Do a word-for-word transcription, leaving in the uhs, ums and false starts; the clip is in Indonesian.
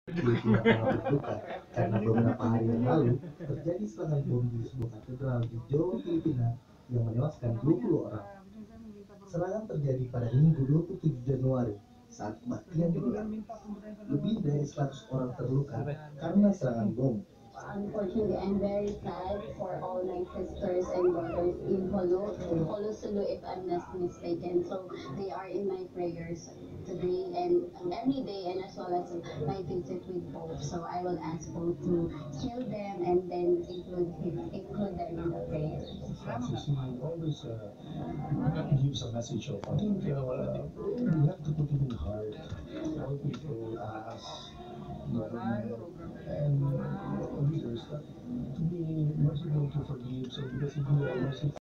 Filipina tengah berduka karena beberapa hari yang lalu terjadi serangan bom di sebuah katedral di Jawa, Filipina yang menewaskan dua puluh orang. Serangan terjadi pada Minggu dua puluh tujuh Januari saat kebaktian digelar. Lebih dari seratus orang terluka karena serangan bom. Unfortunately, I'm very sad for all my sisters and brothers in Holo, Holo Sulu, if I'm not mistaken. So they are in my prayers today and every day, and as well as my visit with Pope. So I will ask Pope to heal them and then include him, include them in the prayers. Francis, he always uh, gives a message of, I think, uh, we have to put it in heart. All people, us, government, and leaders, that to be merciful to forgive. So because if you are merciful,